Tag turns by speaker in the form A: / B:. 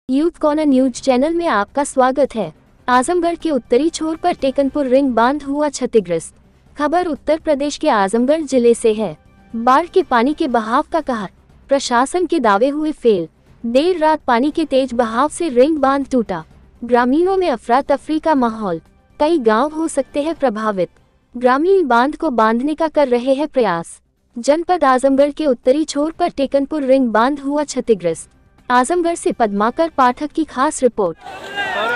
A: Youth corner news channel में आपका स्वागत है। आजमगढ़ के उत्तरी छोर पर टेकनपुर रिंग बांध हुआ क्षतिग्रस्त। खबर उत्तर प्रदेश के आजमगढ़ जिले से है। बाढ़ के पानी के बहाव का कहर, प्रशासन के दावे हुए फेल। देर रात पानी के तेज बहाव से रिंग बांध टूटा। ग्रामीणों में अफरा तफरी का माहौल, कई गांव हो सकते हैं प्रभावित। ग्रामीण बांध को बांधने का कर रहे हैं प्रयास। जनपद आजमगढ़ के उत्तरी छोर पर टेकनपुर रिंग बांध हुआ क्षतिग्रस्त। आजमगढ़ से पद्माकर पाठक की खास रिपोर्ट।